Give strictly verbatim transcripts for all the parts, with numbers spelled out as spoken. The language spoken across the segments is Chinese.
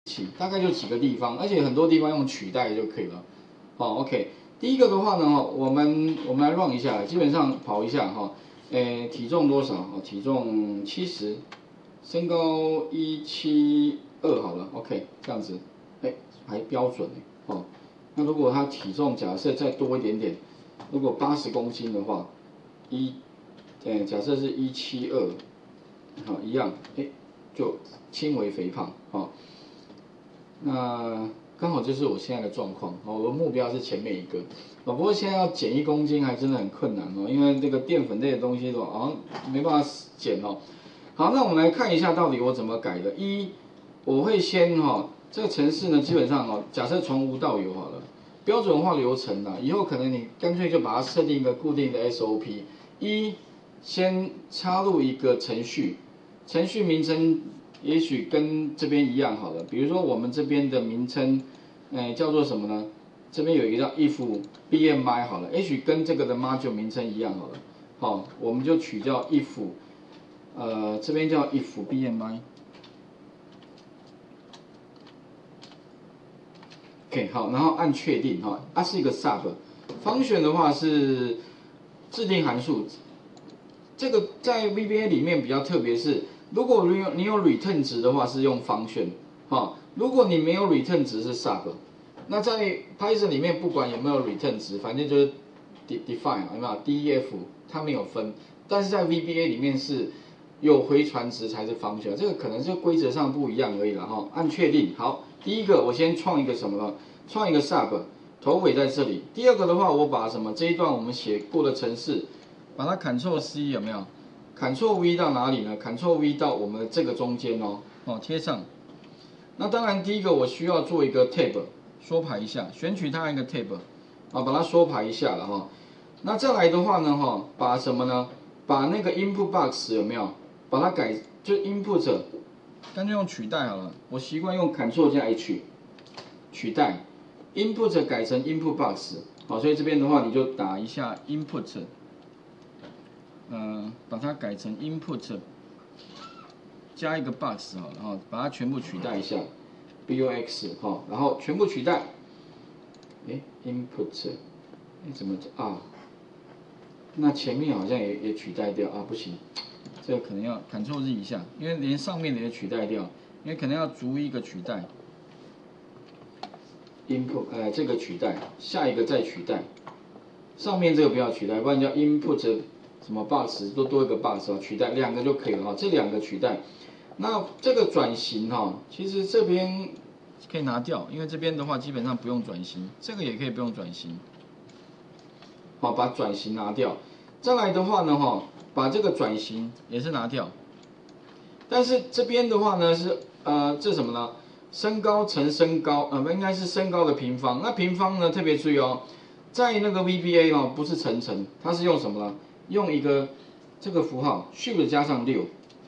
大概就几个地方，而且很多地方用取代就可以了。好 ，OK。第一个的话呢，哈，我们我们来 run 一下，基本上跑一下哈。诶，体重多少？哦，体重七十，身高一七二好了 ，OK， 这样子，哎，还标准哎，哦。那如果他体重假设再多一点点，如果八十公斤的话，一，呃，假设是一七二，好，一样，哎，就轻微肥胖，好。那刚好就是我现在的状况，哦，我的目标是前面一个，哦，不过现在要减一公斤还真的很困难哦，因为这个淀粉类的东西都好像没办法减哦。好，那我们来看一下到底我怎么改的。一，我会先哈、哦，这个程式呢，基本上哦，假设从无到有好了，标准化流程啦，以后可能你干脆就把它设定一个固定的 S O P。一，先插入一个程序，程序名称。也许跟这边一样好了，比如说我们这边的名称，呃，叫做什么呢？这边有一个叫 if B M I 好了，也许跟这个的 module 名称一样好了，好，我们就取叫 if， 呃，这边叫 if B M I。OK， 好，然后按确定哈，它是一个 sub，function 的话是制定函数，这个在 V B A 里面比较特别是。如果你有你有 return 值的话是用 function， 哈，如果你没有 return 值是 sub， 那在 Python 里面不管有没有 return 值，反正就是 define 有没有 def 它没有分，但是在 V B A 里面是有回传值才是 function， 这个可能是规则上不一样而已了哈。按确定，好，第一个我先创一个什么呢？创一个 sub， 头尾在这里。第二个的话，我把什么这一段我们写过的程式，把它 Ctrl C 有没有？ Ctrl V 到哪里呢 ？Ctrl V 到我们这个中间哦，哦贴上。那当然，第一个我需要做一个 tab 缩排一下，选取它一个 tab， 啊，把它缩排一下了哈、哦。那再来的话呢，哈、哦，把什么呢？把那个 input box 有没有？把它改就 input， 干脆用取代好了。我习惯用 Ctrl 加 H 取代 input 改成 input box， 好，所以这边的话你就打一下 input。呃，把它改成 input， 加一个 box 好了哈，把它全部取代一下 ，box 哈，然后全部取代。哎 ，input， 哎怎么啊？那前面好像也也取代掉啊，不行，这个可能要 Ctrl Z 一下，因为连上面的也取代掉，因为可能要逐一个取代。input， 呃，这个取代，下一个再取代，上面这个不要取代，不然叫 input。什么 box 都多一个 box 啊，取代两个就可以了哈，这两个取代。那这个转型哈，其实这边可以拿掉，因为这边的话基本上不用转型，这个也可以不用转型。好，把转型拿掉。再来的话呢哈，把这个转型也是拿掉。但是这边的话呢是呃这什么呢？身高乘身高，呃不应该是身高的平方。那平方呢特别注意哦，在那个 V B A 哦不是乘乘，它是用什么呢？用一个这个符号 shift 加上六，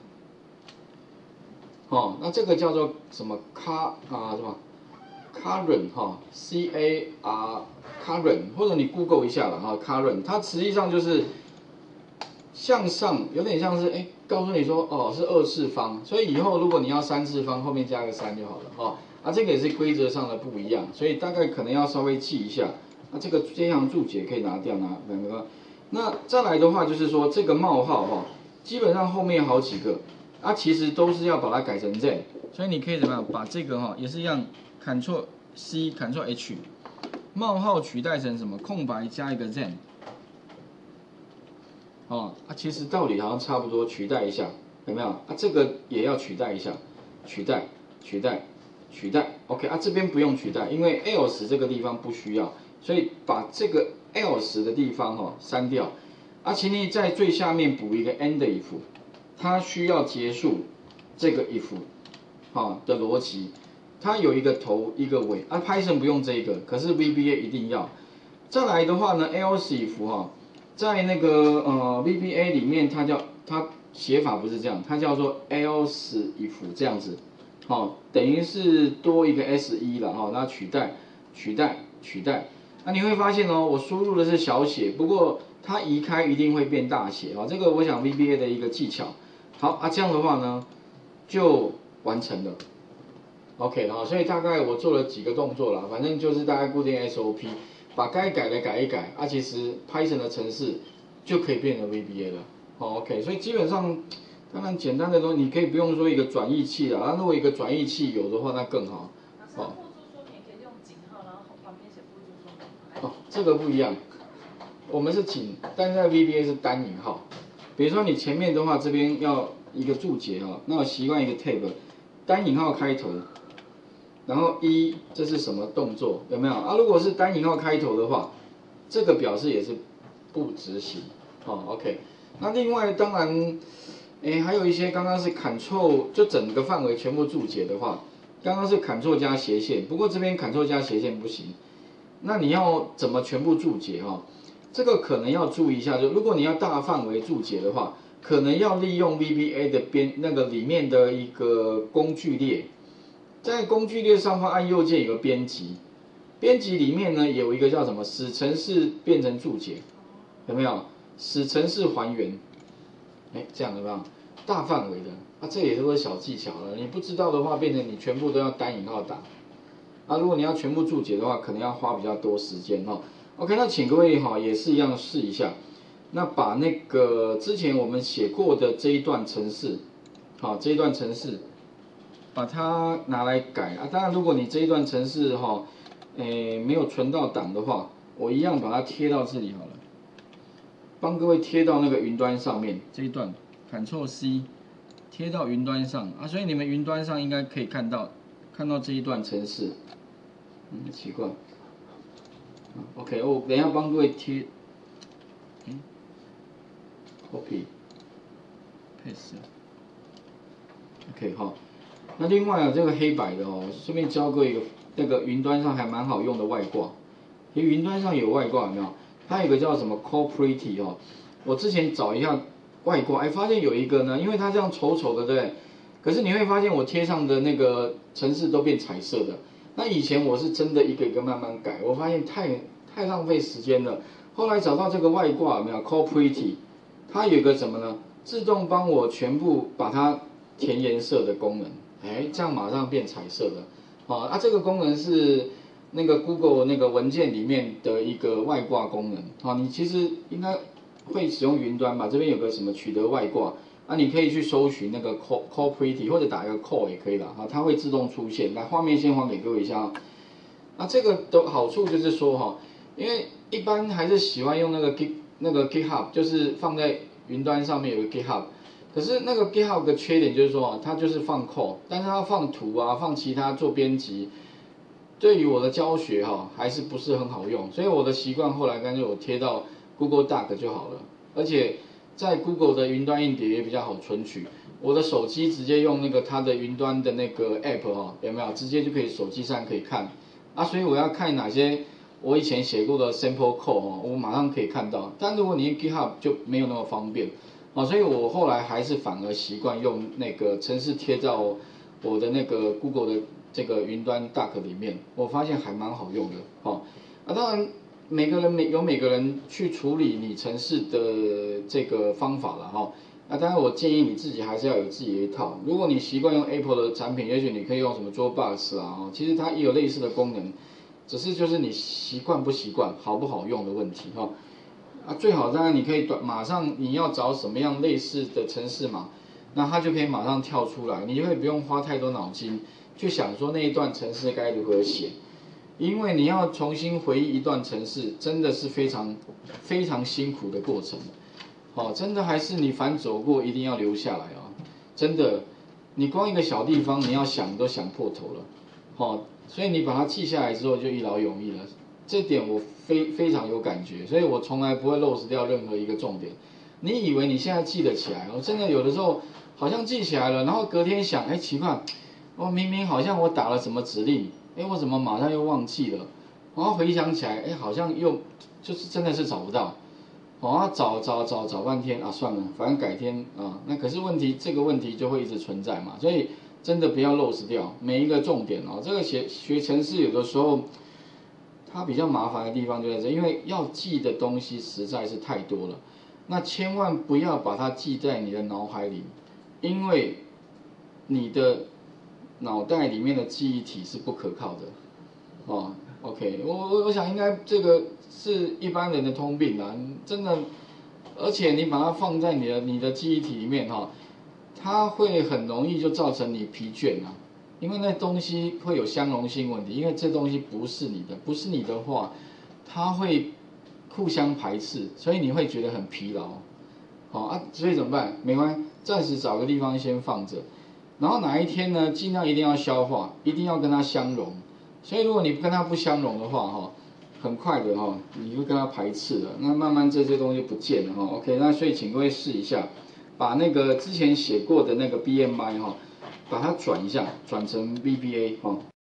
哦，那这个叫做什么 car 啊什么 current 哈 C A R current， 或者你 Google 一下了哈 current， 它实际上就是向上，有点像是哎告诉你说哦是二次方，所以以后如果你要三次方，后面加个三就好了哦。啊这个也是规则上的不一样，所以大概可能要稍微记一下。那这个这样注解可以拿掉拿两个。那再来的话就是说这个冒号哈，基本上后面好几个，啊其实都是要把它改成 then， 所以你可以怎么样把这个哈也是一样 ，Ctrl C Ctrl H， 冒号取代成什么空白加一个 then， 哦啊其实道理好像差不多，取代一下有没有？啊这个也要取代一下，取代取代取代 ，OK 啊这边不用取代，因为 else 这个地方不需要，所以把这个。else 的地方哈删掉，啊，请你在最下面补一个 end if， 它需要结束这个 if， 哈的逻辑，它有一个头一个尾，啊 Python 不用这个，可是 V B A 一定要。再来的话呢 else if 哈，在那个呃 V B A 里面它叫它写法不是这样，它叫做 else if 这样子，好，等于是多一个 s 一了哈，那取代取代取代。那你会发现哦，我输入的是小写，不过它移开一定会变大写啊，这个我想 V B A 的一个技巧。好啊，这样的话呢，就完成了。 OK， 好，所以大概我做了几个动作啦，反正就是大概固定 S O P， 把该改的改一改，啊，其实 Python 的程式就可以变成 V B A 了。哦 ，OK， 所以基本上，当然简单的东西你可以不用说一个转译器啦，啊，如果一个转译器有的话，那更好。 哦。附注说明可以用井号，然后旁边写附注说明。 哦，这个不一样，我们是井，但是在 V B A 是单引号。比如说你前面的话，这边要一个注解哈，那我习惯一个 tab， 单引号开头。然后一这是什么动作有没有啊？如果是单引号开头的话，这个表示也是不执行哦。OK， 那另外当然，哎还有一些刚刚是 Ctrl 就整个范围全部注解的话，刚刚是 Ctrl 加斜线，不过这边 Ctrl 加斜线不行。那你要怎么全部注解哈？这个可能要注意一下，就如果你要大范围注解的话，可能要利用 V B A 的编那个里面的一个工具列。在工具列上方按右键有个编辑，编辑里面呢有一个叫什么使程式变成注解，有没有？使程式还原，哎，这样有没有？大范围的，啊，这也是个小技巧了。你不知道的话，变成你全部都要单引号打。啊，如果你要全部注解的话，可能要花比较多时间哈。OK， 那请各位哈也是一样试一下，那把那个之前我们写过的这一段程式，好，这一段程式。把它拿来改啊！当然，如果你这一段程式哈，诶没有存到档的话，我一样把它贴到这里好了，帮各位贴到那个云端上面这一段 ，Ctrl C 贴到云端上啊，所以你们云端上应该可以看到看到这一段程式，嗯，奇怪，啊 ，OK， 我等一下帮各位贴，嗯 ，copy paste，OK 好。那另外啊，这个黑白的哦，顺便教各位一个那个云端上还蛮好用的外挂。其实云端上有外挂有没有？它有个叫什么 Core Pretty 哦，我之前找一下外挂，哎，发现有一个呢，因为它这样丑丑的，对不对？可是你会发现我贴上的那个程式都变彩色的。那以前我是真的一个一个慢慢改，我发现太太浪费时间了。后来找到这个外挂有没有 Core Pretty？ 它有一个什么呢？自动帮我全部把它填颜色的功能。哎，这样马上变彩色了，好啊，这个功能是那个 Google 那个文件里面的一个外挂功能，好，你其实应该会使用云端吧？这边有个什么取得外挂，啊，你可以去搜寻那个 Core Core Pretty 或者打一个 Core 也可以啦，啊，它会自动出现。来，画面先还给各位一下啊，那这个的好处就是说哈，因为一般还是喜欢用那个 Git 那个 GitHub， 就是放在云端上面有个 GitHub。可是那个 GitHub 的缺点就是说，它就是放 code， 但是它放图啊，放其他做编辑，对于我的教学哈还是不是很好用，所以我的习惯后来干脆我贴到 Google Doc 就好了，而且在 Google 的云端硬碟也比较好存取，我的手机直接用那个它的云端的那个 App 哈，有没有？直接就可以手机上可以看，啊，所以我要看哪些我以前写过的 sample code 哈，我马上可以看到，但如果你用 GitHub 就没有那么方便。哦，所以我后来还是反而习惯用那个程式贴到我的那个 Google 的这个云端 Doc 里面，我发现还蛮好用的。哦，啊，当然每个人每有每个人去处理你程式的这个方法了哈。那当然我建议你自己还是要有自己的一套。如果你习惯用 Apple 的产品，也许你可以用什么 Dropbox 啊，哦，其实它也有类似的功能，只是就是你习惯不习惯、好不好用的问题哈。啊，最好当然你可以短马上你要找什么样类似的程式码，那它就可以马上跳出来，你就会不用花太多脑筋去想说那一段程式该如何写，因为你要重新回忆一段程式，真的是非常非常辛苦的过程。哦，真的还是你反走过一定要留下来啊，真的，你光一个小地方你要想都想破头了，哦，所以你把它记下来之后就一劳永逸了。这点我非非常有感觉，所以我从来不会 lose 掉任何一个重点。你以为你现在记得起来，我真的有的时候好像记起来了，然后隔天想，哎，奇怪，我明明好像我打了什么指令，哎，我怎么马上又忘记了？然后回想起来，哎，好像又就是真的是找不到，哦，找找找找半天啊，算了，反正改天啊。那可是问题，这个问题就会一直存在嘛，所以真的不要 lose 掉每一个重点哦。这个学学程式有的时候。它比较麻烦的地方就在这，因为要记的东西实在是太多了，那千万不要把它记在你的脑海里，因为你的脑袋里面的记忆体是不可靠的，哦 ，OK， 我我我想应该这个是一般人的通病啦，真的，而且你把它放在你的你的记忆体里面哈，它会很容易就造成你疲倦啊，因为那东西会有相容性问题，因为这东西不是你的，不是你的话，它会互相排斥，所以你会觉得很疲劳，好啊，所以怎么办？没关系，暂时找个地方先放着。然后哪一天呢，尽量一定要消化，一定要跟它相融。所以如果你跟它不相融的话，哈，很快的哈，你会跟它排斥了，那慢慢这些东西不见了哈。OK， 那所以请各位试一下，把那个之前写过的那个 B M I 哈，把它转一下，转成 V B A 哈。